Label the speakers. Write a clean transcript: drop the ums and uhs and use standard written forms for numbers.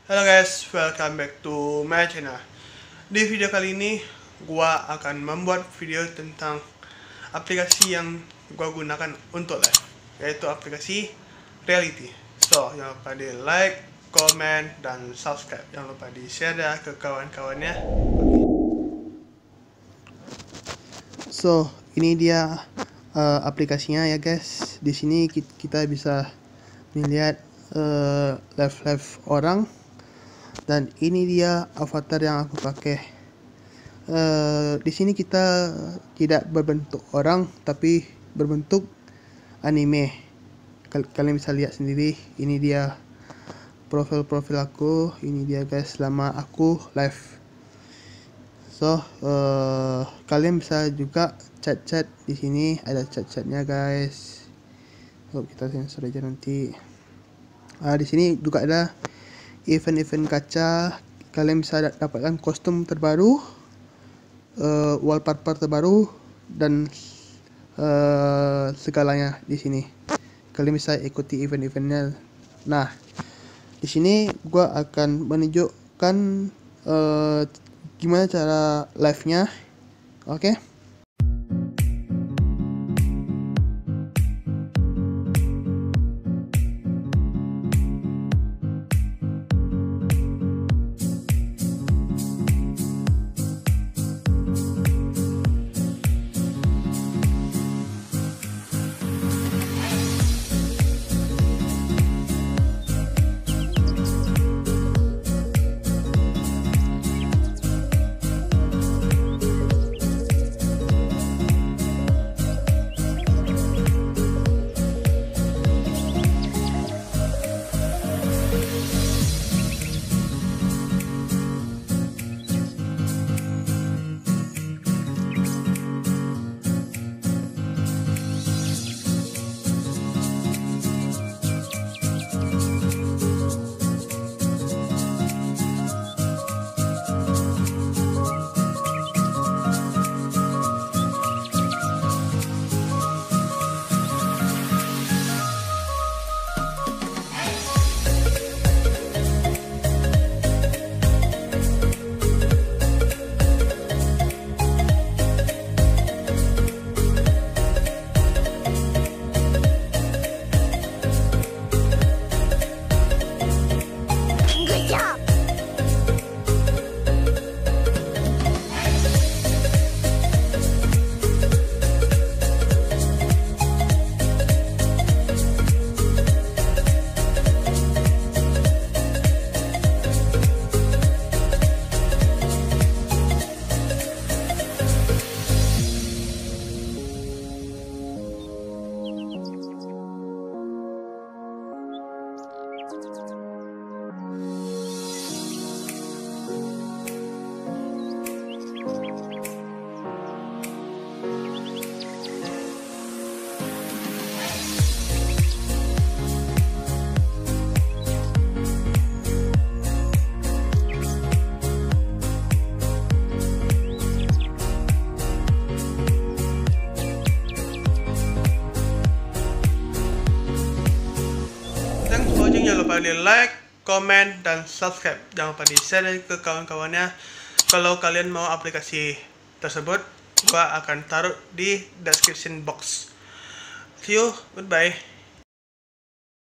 Speaker 1: Halo guys, welcome back to my channel. Di video kali ini, gua akan membuat video tentang aplikasi yang gua gunakan untuk live, yaitu aplikasi Reality. So, jangan lupa di like, comment, dan subscribe. Jangan lupa di share ya ke kawan-kawannya. So, ini dia aplikasinya ya guys. Di sini kita bisa melihat live orang. Dan ini dia avatar yang aku pakai. Di sini kita tidak berbentuk orang, tapi berbentuk anime. Kalian bisa lihat sendiri. Ini dia profil aku. Ini dia guys, selama aku live. So, kalian bisa juga chat di sini. Ada chatnya guys. So, kita sensor aja nanti. Di sini juga ada event gacha. Kalian bisa dapatkan kostum terbaru, wallpaper terbaru, dan segalanya di sini. Kalian bisa ikuti event-eventnya. Nah, di sini gua akan menunjukkan gimana cara live-nya. Oke. Jangan lupa di like, comment, dan subscribe. Jangan lupa di share ke kawan-kawannya. Kalau kalian mau aplikasi tersebut, gua akan taruh di description box. See you, goodbye.